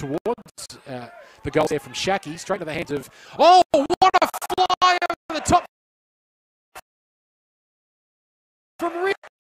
towards the goal there from Shaki, straight to the hands of, oh, what a fly over the top from Ridley.